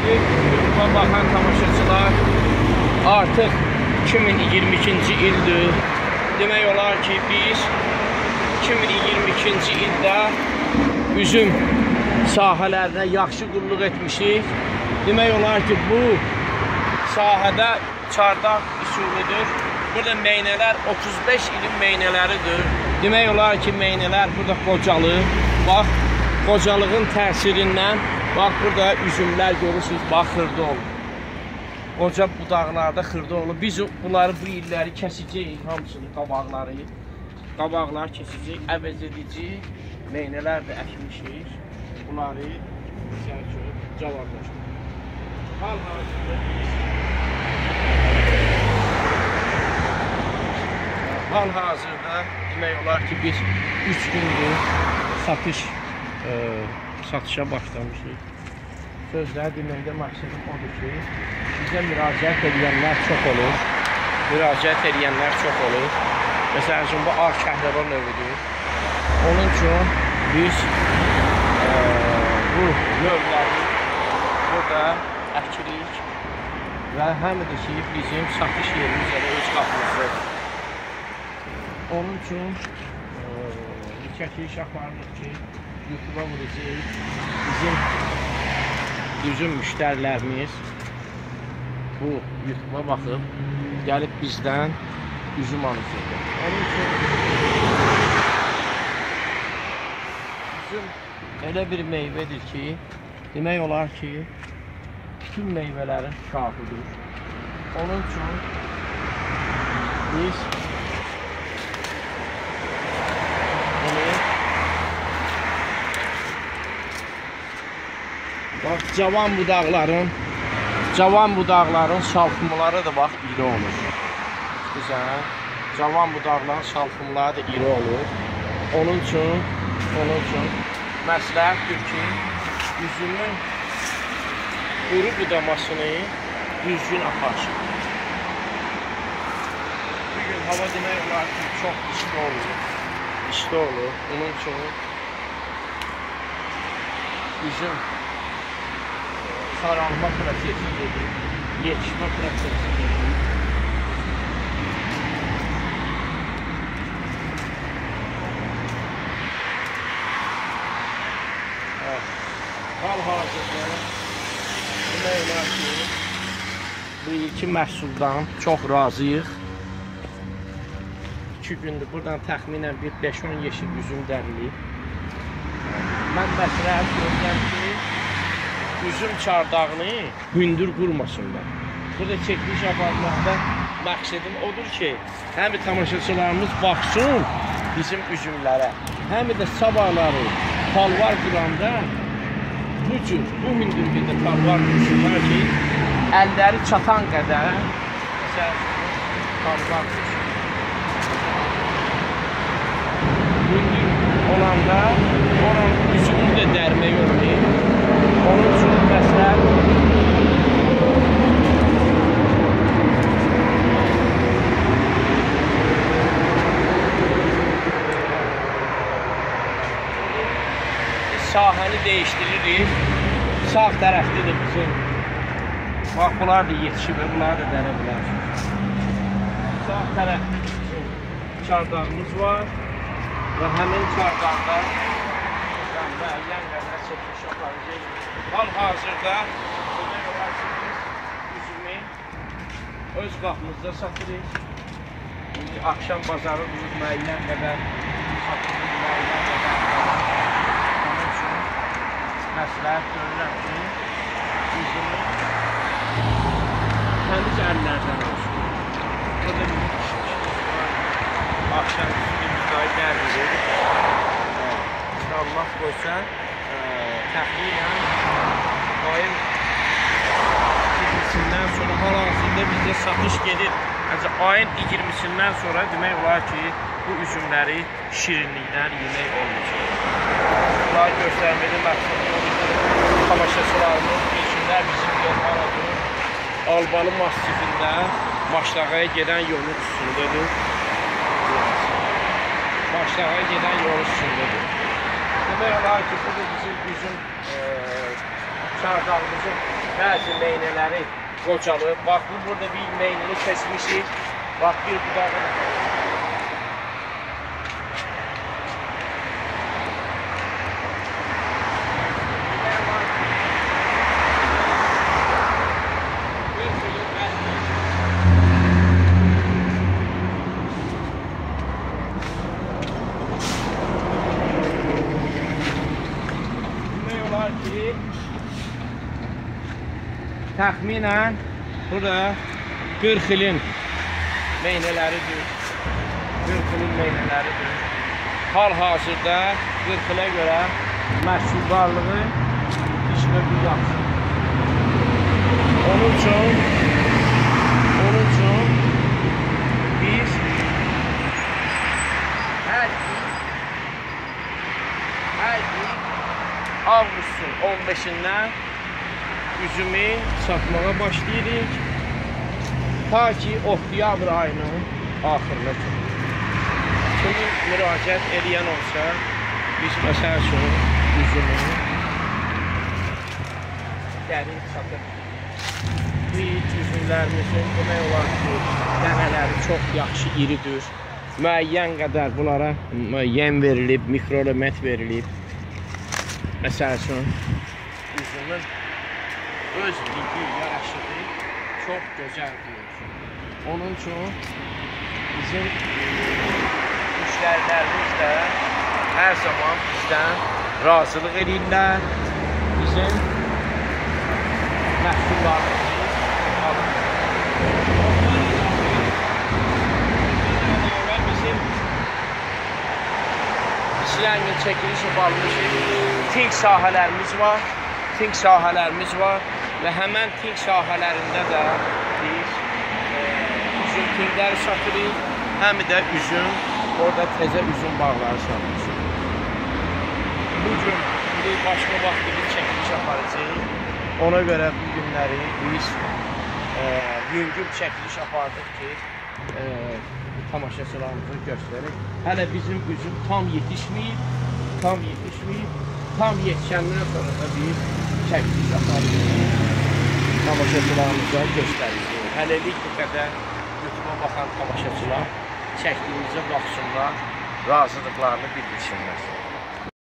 YouTube'a baxan tamaşaçılar, artıq 2022-ci ildir. Demək olar ki, biz 2022-ci ildə üzüm sahələrinə yaxşı qulluq etmişik. Demək olar ki, bu sahədə çardaq üsuludur. Burada meynələr 35 ilin meynələridir. Demək olar ki, meynələr burada qocalır. Bax, qocalığın təsirindən, bax, burada üzümlər görürsünüz, bax, xırda olur. Qoca budaqlarda xırda olur. Biz bunları bu illəri kəsəcəyik, hamısını, qabaqlar kəsəcəyik, əvəz edici meynələr də əkmişik. Bunları cavablaşdırır. Hal-hazırda demək olar ki, biz 3 gündür satışa başlamışıq. Sözlər deməkdə məqsədim odur ki, bizə müraciət edənlər çox olur. Məsələn üçün, bu ağ kəhrəba növüdür. Onun üçün biz bu növləri burada əkirik və həm də ki, bizim satış yerimiz öz qapımızdadır. Onun üçün çəkiliş aparırıq ki, YouTube'a vuracaq bizim üzüm müştərilərimiz bu YouTube'a baxıb gəlib bizdən üzüm alacaqdır. Onun üçün üzüm elə bir meyvədir ki, demək olar ki, bütün meyvələrin şahıdır. Onun üçün biz bax, cavan budaqların şalxımları da bax, iri olur. Güzel. Cavan budaqların şalxımları da iri olur. Onun üçün məsləhətdir ki, üzümün quru budamasını düzgün aparsın. Bugün hava demək olar ki, çox isti olur. Onun üçün üzüm saralma prosesidir, yetişmə prosesidir. Hal-hazırda demək olar ki, bu ilki məhsuldan çox razıyıq. 2 gündür buradan təxminən bir 5-10 yeşil üzüm dəriliyib. Mən məsləhət görürəm ki, üzüm çardağını hündür qurmasınlar. Burada çəkiliş aparmaqda məqsədim odur ki, həm tamaşaçılarımız baxsın bizim üzümlərə, həm də sabahları palvar quranda bu hündürlükdə palvar qursunlar ki, əlləri çatan qədər palvar qursun. Hündür olanda oranın üzümünü də dərmək olmayıb. Onun üçün məsləhət sahəni dəyişdiririk. Sağ tərəfdə bizim bax, bunlar da yetişib, bunlar da dərə bilər. Sağ tərəfdə bizim çardağımız var və həmin çardağda müəyyən qədər çəkiliş aparacaq. Hal-hazırda demək olar ki, biz üzümü öz qapımızda satırıq. İndi axşam bazarı müəyyən qədər satırıq, müəyyən qədər. Onun üçün məsləhət görürəm ki, üzümü təmiz əllərdən olsun. Burada bizim işimiz var. Axşam üstü müzayı dərdir. Allah qoysa, təxminən ayın 20-sindən sonra hal-hazırda bizdə satış gedir. Ayın 20-sindən sonra demək olar ki, bu üzümləri şirinlikdən yemək olmayacaq. Bunlar göstərməli məqsədi tamaşaçılarımız keçinlər bizim yolmanadır. Albalı masifində Maşlağaya gedən yolun üstündədir. Maşlağaya gedən yolun üstündədir. Demək olar ki, bu da bizim üzüm çardağımızın bəzi meynələri qocalıb. Bax, burada bir meynəni kesmişik. Bax, bir budağı. Təxminən burada 40 ilin meynələridir. 40 ilin meynələridir. Hal-hazırda 40 ilə görə məhsuldarlığı heç bir yaxşı. Onun üçün biz hər il avqustun 15-dən üzümü satmağa başlayırıq. Ta ki oktyabr ayının axırına kimi. Kimi müraciət edən olsa, biz məsəl üçün üzümü gəlib satırıq. Biz üzümlərimizin demək olar ki, dənələri çox yaxşı iridir. Müəyyən qədər bunlara yem verilib, mikroelement verilib. Məsəl üçün üzümün öz bilgi yaraşığı çox gözəldir. Onun üçün bizim müştərilərimiz də hər zaman bizdən razılıq edirlər. Bizim məhsullarımızı alırlar. Bizim işlənmə çəkiliş yapılmışıq. Tink sahələrimiz var. Və həmən tink sahələrində də biz üzüm tinkləri satırıq, həm də üzüm, orada təzə üzüm bağları satırıq. Bugün başqa vaxtda bir çəkiliş aparacaq. Ona görə bu günləri biz yüngül çəkiliş apardıq ki, tamaşaçılarımızı göstərik. Hələ bizim üzüm tam yetişməyib, tam yetişəndən sonra da biz çəkiliş aparırıq. Tamaşaçılarımıza göstərəcəyik. Hələlik bu qədər YouTube'a baxan tamaşaçılar çəkdiyimizə baxsınlar, razılıqlarını bildirsinlər.